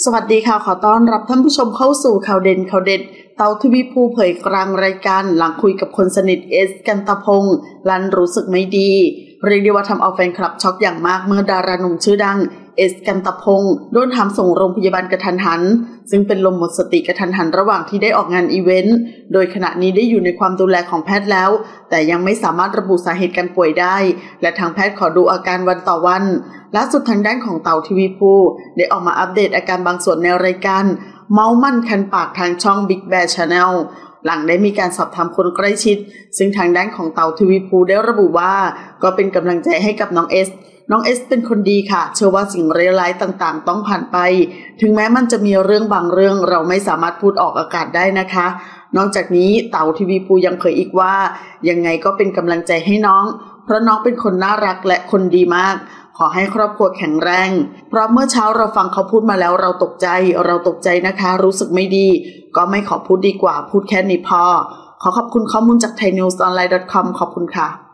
สวัสดีค่ะขอต้อนรับท่านผู้ชมเข้าสู่ข่าวเด่นข่าวเด็ดเตาทวีภูเผยกลางรายการหลังคุยกับคนสนิทเอสกันตพงษ์ลันรู้สึกไม่ดีเรียกได้ว่าทำเอาแฟนคลับช็อกอย่างมากเมื่อดาราหนุ่มชื่อดังเอสกันตพงษ์โดนหามส่งโรงพยาบาลกระทันหันซึ่งเป็นลมหมดสติกระทันหันระหว่างที่ได้ออกงานอีเวนต์โดยขณะนี้ได้อยู่ในความดูแลของแพทย์แล้วแต่ยังไม่สามารถระบุสาเหตุการป่วยได้และทางแพทย์ขอดูอาการวันต่อวันล่าสุดทางด้านของเต่าทวีภูได้ออกมาอัปเดตอาการบางส่วนในรายการเมามั่นคันปากทางช่อง Big Bear Channel หลังได้มีการสอบถามคนใกล้ชิดซึ่งทางด้านของเต่าทวีภูได้ระบุว่าก็เป็นกำลังใจให้กับน้องเอสเป็นคนดีค่ะเชื่อว่าสิ่งร้ายๆต่างๆต้องผ่านไปถึงแม้มันจะมีเรื่องบางเรื่องเราไม่สามารถพูดออกอากาศได้นะคะนอกจากนี้เต่าทวีภูยังเผยอีกว่ายังไงก็เป็นกำลังใจให้น้องเพราะน้องเป็นคนน่ารักและคนดีมากขอให้ครอบครัวแข็งแรงเพราะเมื่อเช้าเราฟังเขาพูดมาแล้วเราตกใจนะคะรู้สึกไม่ดีก็ไม่ขอพูดดีกว่าพูดแค่นี้พอขอขอบคุณข้อมูลจาก thaiNewsonline.com ขอบคุณค่ะ